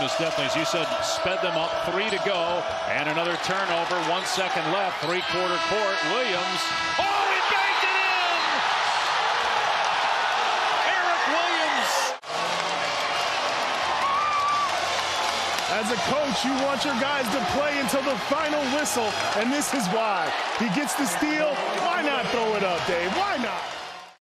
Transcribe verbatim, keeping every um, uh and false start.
Kansas definitely, as you said, sped them up. Three to go, and another turnover. One second left. Three-quarter court. Williams. Oh, he banked it in! Eric Williams. As a coach, you want your guys to play until the final whistle, and this is why. He gets the steal. Why not throw it up, Dave? Why not?